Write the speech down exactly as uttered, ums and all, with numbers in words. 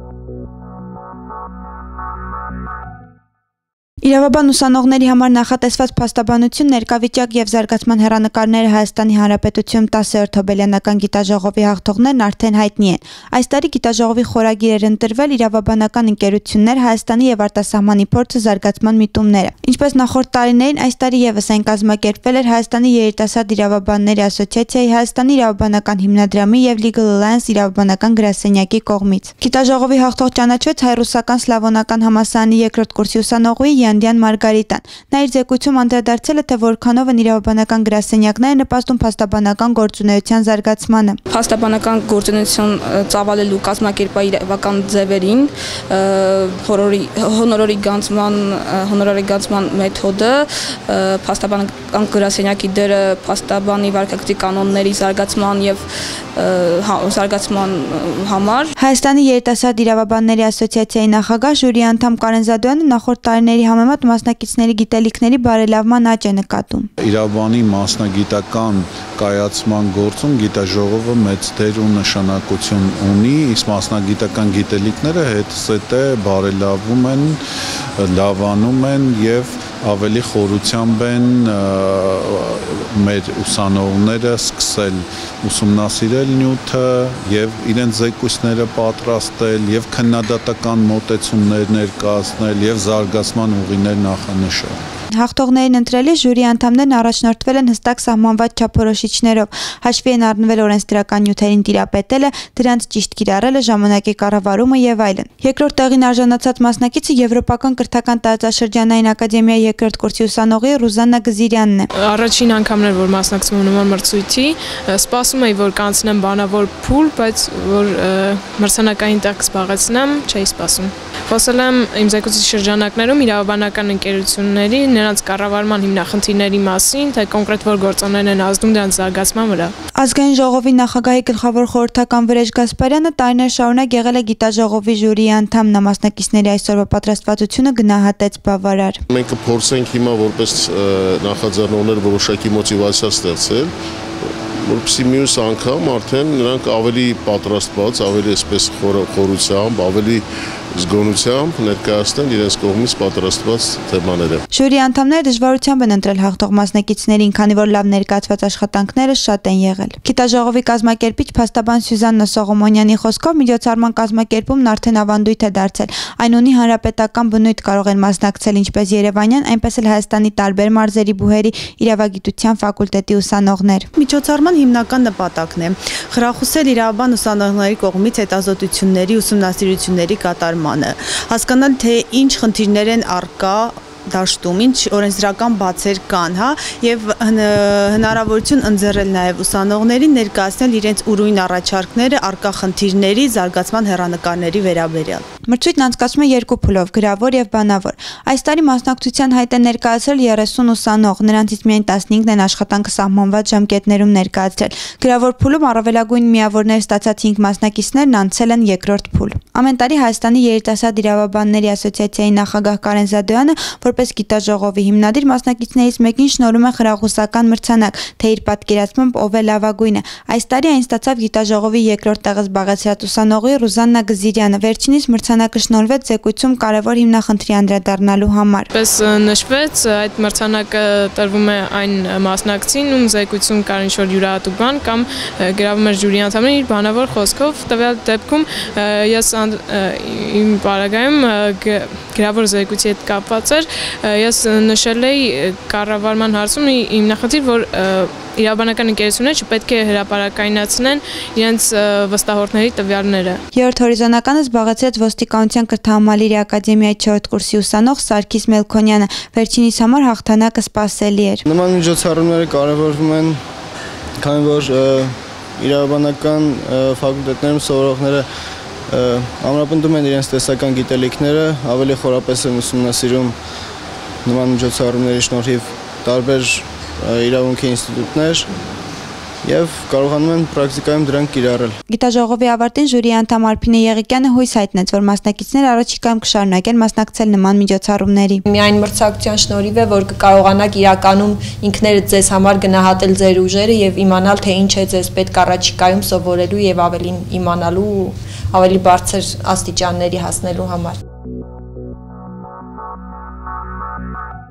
Իրավաբան ուսանողների համար նախատեսված փաստաբանություն, ներկայավիճակ և զարգացման հեռանկարները Հայաստանի Հանրապետությունում տասերորդ Հոբելյանական գիտաժողովի հաղթողներն արդեն հայտնի են։ Այս տարի գիտաժողովի խորագիր էր ընտրվել իրավաբանական ընկերություններ, Հայաստանի և արտասահմանի փորձը զարգացման միտումները։ Ինչպես նախորդ տարիներին, այս տարի ևս այն կազմակերպվել էր Հայաստանի երիտասարդ իրավաբանների ասոցիացիայի, Հայաստանի իրավաբանական հիմնադրամի և Legal Alliance իրավաբանական գրասենյակի կողմից։ Գիտաժողովի հաղթող ճանաչվեց հայ-ռուսական սլավոնական համալսարանի երկրորդ կուրսի ուսանողուհի Յանդյան Մարգարիտան։ Նա իր զեկույցում անդրադարձել է, թե որքանով են իրավաբանական գրասենյակները նպաստում փաստաբանական գործունեության զարգացմանը։ Փաստաբանական գործունեություն ծավալելու կազմակերպական ձևերին հոնորարի գանձման հոնորարի գանձման մեթոդը, փաստաբանական գրասենյակի դերը փաստաբանի վարքագծի կանոնների զարգացման և զարգացման համար։ Հայաստանի երիտասարդ իրավաբանների ասոցիացիայի նախագահ ժյուրի անդամ Կարեն Զադոյանը նախորդ տարիների համեմատ մասնակիցների գիտելիքների բարելավման աճ է նկատում։ Իրավաբանի մասնագիտական կայացման գործում գիտաժողովը մեծ դեր ու նշանակություն ունի, իսկ մասնագիտական գիտելիքները հետզհետե բարելավում են, լավանում են և ավելի խորությամբ են մեր ուսանողները սկսել ուսումնասիրել նյութը և իրենց զեկույցները պատրաստել և քննադատական մոտեցումներ ներկայացնել և զարգացման ուղիներ նախանշել։ Հաղթողներին ընտրելիս ժյուրի անդամներն առաջնորդվել են հստակ սահմանված չափորոշիչներով, հաշվի են առնվել օրենսդրական նյութերին տիրապետելը, դրանց ճիշտ կիրառելը, ժամանակի կառավարումը և այլն։ Երկրորդ տեղին արժանացած մասնակիցը Եվրոպական կրթական տարածաշրջանային ակադեմիայի երկրորդ կուրսի ուսանողի Ռուզաննա Գզիրյանն է։ Առաջին անգամն էր, որ մասնակցում եմ նման մրցույթի, սպասում էի, որ կանցնեմ բանավոր փուլ, բայց որ մրցանակային տեղ կզբաղեցնեմ, չէի սպասում։ Խոսել եմ իմ զեկույցի շրջանակներում իրավաբանական ընկերությունների, նրանց կառավարման հիմնախնդիրների մասին, թե կոնկրետ որ գործոններ են ազդում դրանց զարգացման վրա։ Ազգային ժողովի նախագահի գլխավոր խորհրդական Վրեժ Գասպարյանը տարիներ շարունակ եղել է գիտաժողովի ժյուրիի անդամ, նա մասնակիցների այսօրվա պատրաստվածությունը գնահատեց բավարար։ Մենք կփորձենք հիմա որպես նախաձեռնողներ որոշակի մոտիվացիա ստեղծել, որպեսզի մյուս անգամ արդեն նրանք ավելի պատրաստված, ավելի այսպես խորությամբ, ավելի զգոնությամբ ներկայացնեն իրենց կողմից պատրաստված թեմաները։ Ժյուրի անդամները դժվարությամբ են ընտրել հաղթող մասնակիցներին, քանի որ լավ ներկայացված աշխատանքները շատ են եղել։ Գիտաժողովի կազմակերպիչ փաստաբան Սյուզաննա Սողոմոնյանի խոսքով միջոցառման կազմակերպումն արդեն ավանդույթ է դարձել։ Այն ունի հանրապետական բնույթ, կարող են մասնակցել ինչպես երևանյան, այնպես էլ Հայաստանի տարբեր մարզերի բուհերի իրավագիտության ֆակուլտետի ուսանողներ։ Միջոցառման հիմնական նպատակն է խրախուսել իրավաբան ուսանողների կողմից հետազոտությունների, ուսումնասիրությունների կատարմանը, հասկանալ, թե ինչ խնդիրներ են առկա դաշտում, ինչ օրենսդրական բացեր կան, հա, եւ հնարավորություն ընձեռել նաեւ ուսանողներին ներկայացնել իրենց ուրույն առաջարկները առկա խնդիրների զարգացման հեռանկարների վերաբերյալ։ Մրցույթն անցկացվում է երկու փուլով՝ գրավոր եւ բանավոր։ Այս տարի մասնակցության հայտ են ներկայացրել երեսուն ուսանող, նրանցից միայն տասնհինգն են աշխատանքը սահմանված ժամկետներում ներկայացրել։ Գրավոր փուլում առավելագույն միավորներ ստացած հինգ մասնակիցներն անցել են երկրորդ փուլ։ Ամեն տարի Հայաստանի երիտասարդ իրավաբանների ասոցիացիայի նախագահ Կարեն Զադոյանը, որպես գիտաժողովի հիմնադիր, մասնակիցներից մեկին շնորհում է խրախուսական մրցանակ, թե իր պատկերացմամբ ով է լավագույնը։ Այս տարի այն ստացավ գիտաժողովի երկրորդ տեղը զբաղեցրած ուսանողի Ռուզաննա Գզիրյանը։ Վերջինիս մրցանակը շնորհվեց զեկույցում կարևոր հիմնախնդրի անդրադառնալու համար։ Պես նշվեց, այդ մրցանակը տրվում է այն մասնակցին, ում զեկույցում կար ինչ-որ յուրահատուկ բան կամ գրավում էր ժյուրի անդամներին իր բանավոր խոսքով։ Տվյալ դեպքում ես իմ պարագայում գրավոր զեկույցի հետ կապված էր, ես նշել էի կառավարման հարցում իմ նախնդիր, որ իրավաբանական ընկերությունները չպետք է հրապարակայնացնեն իրենց վստահորդների տվյալները։ Երրորդ հորիզոնականը զբաղեցրեց ոստիկանության կրթահամալիրի ակադեմիայի չորրորդ կուրսի ուսանող Սարգիս Մելքոնյանը։ Վերջինիս համար հաղթանակը սպասելի էր։ Նման միջոցառումները կարևորվում են, քանի որ իրավաբանական ֆակուլտետներում սովորողները ամրապնդում են իրենց տեսական գիտելիքները, ավելի խորապես են ուսումնասիրում նման միջոցառումների շնորհիվ տարբեր իրավունքի ինստիտուտներ և կարողանում են պրակտիկայում դրանք կիրառել։ Գիտաժողովի ավարտին ժյուրիի անդամ Արփինե Եղիկյանը հույս հայտնեց, որ մասնակիցները առաջիկայում կշարունակեն մասնակցել նման միջոցառումների։ Միայն մրցակցության շնորհիվ է, որ կկարողանաք իրականում ինքներդ ձեզ համար գնահատել ձեր ուժերը և իմանալ, թե ինչ է ձեզ պետք առաջիկայում սովորելու և ավելին իմանալու ավելի բարձր աստիճանների հասնելու համար։